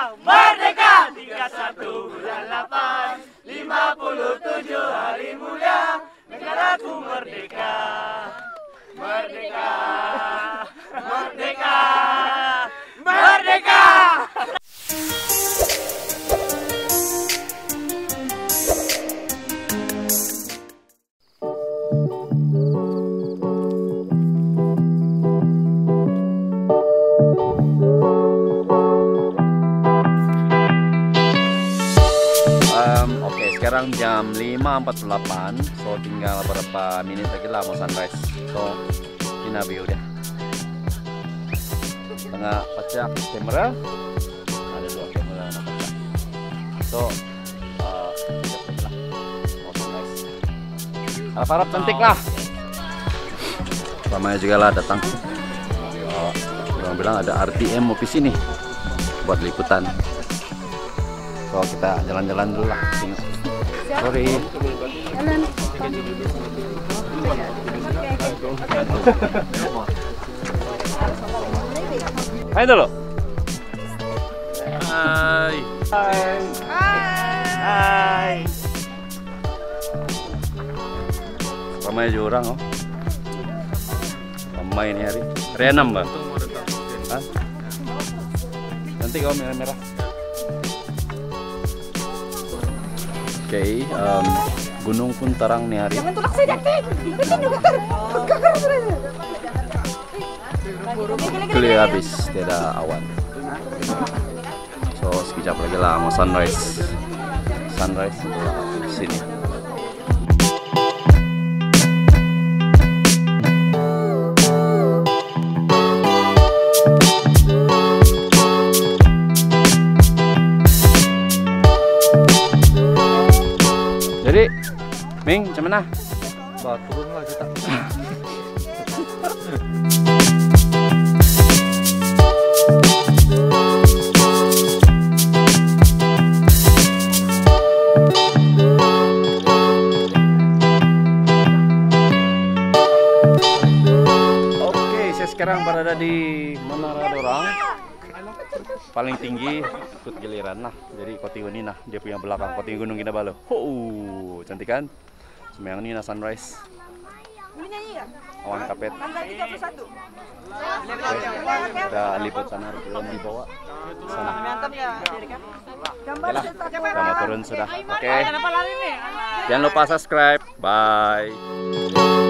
Merdeka! 31 bulan 8, 57 hari mulia, negaraku merdeka. Merdeka! Merdeka! Merdeka! Oke, sekarang jam 5.48, so tinggal beberapa menit lagi lah mau sunrise. So, ini view deh. Tengah pecah kamera, ada 2 kamera yang pecah. So, siap lagi lah mau sunrise. Harap-harap cantik lah. Ramai juga lah datang. Orang bilang ada RTM mau di sini buat liputan. So kita jalan-jalan dulu lah. Sorry. Jalan. Hai dulu. Hai. Hai. Hai. Ramai aja orang oh. Ramai ini hari. Hari 6 Mbak. Hah? Nanti kau merah-merah. Oke, gunung pun terang nih hari. Jangan tulak saya detik. Clear habis, tidak awan. So sekejap lagi lah mau sunrise. Sunrise di sini. Jadi, Ming, macam mana? Bah, turun lah kita. Oke, saya sekarang berada di Menara Dorang. Paling tinggi ikut giliran lah, jadi Kotingun ini nah dia punya belakang Kotingun Gunung Kinabalu. Cantik kan? Semayang ini nah sunrise. Awan kapet. Ada liput sana belum dibawa. Sana. Yalah, kita mau turun sudah. Oke. Jangan lupa subscribe. Bye.